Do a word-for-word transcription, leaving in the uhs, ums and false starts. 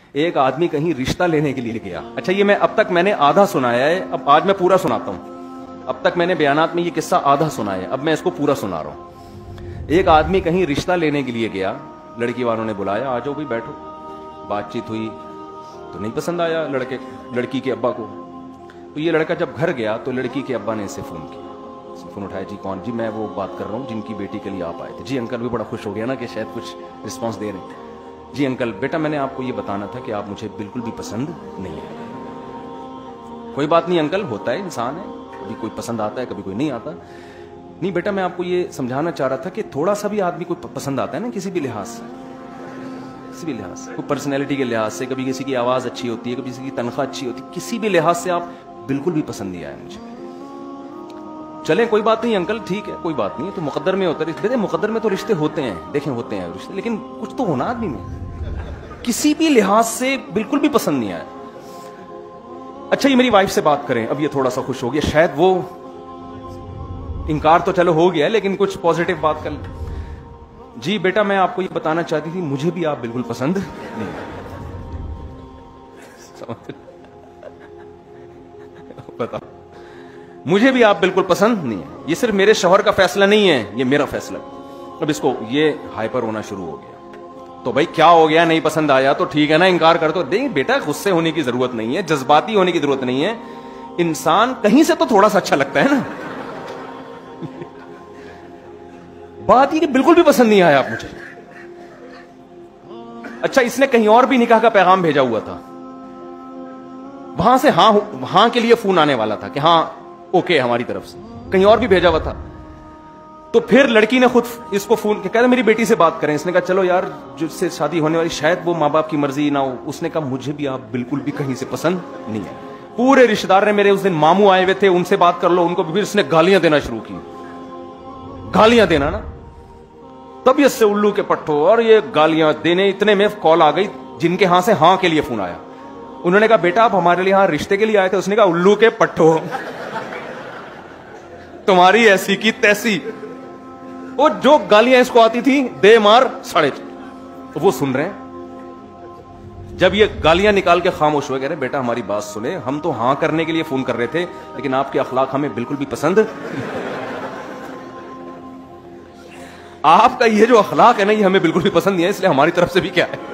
ایک آدمی کہیں رشتہ لینے کے لیے گیا. اچھا یہ میں اب تک میں نے آدھا سنایا ہے, اب آج میں پورا سناتا ہوں. اب تک میں نے بیانات میں یہ قصہ آدھا سنا ہے, اب میں اس کو پورا سنا رہا ہوں. ایک آدمی کہیں رشتہ لینے کے لیے گیا, لڑکی والوں نے بلایا, آ جاؤ بھائی بیٹھو. بات چیت ہوئی تو نہیں پسند آیا لڑکے لڑکی کے ابا کو. تو یہ لڑکا جب گھر گیا تو لڑکی کے ابا نے اسے فون کیا. فون اٹھایا, جی کون؟ جی میں وہ بات کر رہا ہوں جن کی بیٹی کے لیے آپ آئے تھے. جی انکل. بھی بڑا خوش ہو گیا نا کہ شاید کچھ رسپانس دے رہے ہیں. جی انکل بیٹا میں نے آپ کو یہ بتانا تھا کہ آپ مجھے بالکل بھی پسند نہیں ہے. کوئی بات نہیں انکل, ہوتا ہے, انسان ہے, کبھی کوئی پسند آتا ہے کبھی کوئی نہیں آتا. نہیں بیٹا میں آپ کو یہ سمجھانا چاہ رہا تھا کہ تھوڑا سا بھی آدمی کو پسند آتا ہے نا کسی بھی لحاظ سے, کسی بھی لحاظ سے, کوئی پرسنالٹی کے لحاظ سے, کبھی کسی کی آواز اچھی ہوتی ہے, کبھی کسی کی تنخواہ اچھی ہوتی ہے, کسی بھی لحاظ سے آپ بالکل بھی پسند نہیں آیا مجھے. چلیں کوئی بات نہیں انکل, ٹھیک ہے کوئی بات نہیں, تو مقدر میں ہوتا ہے. مقدر میں تو رشتے ہوتے ہیں, دیکھیں ہوتے ہیں رشتے, لیکن کچھ تو ہونا آدمی میں کسی بھی لحاظ سے بالکل بھی پسند نہیں آیا. اچھا یہ میری وائف سے بات کریں, اب یہ تھوڑا سا خوش ہو گیا, شاید وہ انکار تو چلو ہو گیا لیکن کچھ پازیٹیو بات کر لیں. جی بیٹا میں آپ کو یہ بتانا چاہتی تھی مجھے بھی آپ بالکل پسند نہیں. بتاؤ, مجھے بھی آپ بالکل پسند نہیں ہے. یہ صرف میرے شوہر کا فیصلہ نہیں ہے, یہ میرا فیصلہ. اب اس کو یہ ہائپر ہونا شروع ہو گیا. تو بھائی کیا ہو گیا, نہیں پسند آیا تو ٹھیک ہے نا, انکار کر دو. نہیں بیٹا غصے ہونے کی ضرورت نہیں ہے, جذباتی ہونے کی ضرورت نہیں ہے. انسان کہیں سے تو تھوڑا سا اچھا لگتا ہے نا. بات یہ کہ بالکل بھی پسند نہیں آیا آپ مجھے. اچھا اس نے کہیں اور بھی نکاح کا پیغام بھیجا ہوا تھا, وہاں سے ہاں ہاں کے لیے فون آنے والا تھا کہ ہاں اوکے ہماری طرف سے, کہیں اور بھی بھیجا ہوا تھا. تو پھر لڑکی نے خود اس کو فون کیا, کہہ رہا میری بیٹی سے بات کریں. اس نے کہا چلو یار جس سے شادی ہونے والی شاید وہ ماں باپ کی مرضی نہ ہو. اس نے کہا مجھے بھی آپ بالکل بھی کہیں سے پسند نہیں ہے. پورے رشتے دار نے, میرے اس دن ماموں آئے ہوئے تھے, ان سے بات کر لو, ان کو بھی اس نے گالیاں دینا شروع کی. گالیاں دینا نا, طبیعت سے الو کے پٹھو, اور یہ گالیاں دینے. اتنے میں کال آ گئی جن کے ہاں سے ہاں کے لیے فون آیا. انہوں نے کہا بیٹا آپ ہمارے لیے ہاں رشتے کے لیے آئے تھے. اس نے کہا الو کے پٹھو تمہاری ایسی کی تیسی. وہ جو گالیاں اس کو آتی تھی دے مار ساڑھے, وہ سن رہے ہیں. جب یہ گالیاں نکال کے خاموش ہوئے, کہہ رہے بیٹا ہماری بات سنیں, ہم تو ہاں کرنے کے لیے فون کر رہے تھے لیکن آپ کے اخلاق ہمیں بالکل بھی پسند. آپ کا یہ جو اخلاق ہے نا یہ ہمیں بالکل بھی پسند نہیں ہے, اس لیے ہماری طرف سے بھی کیا ہے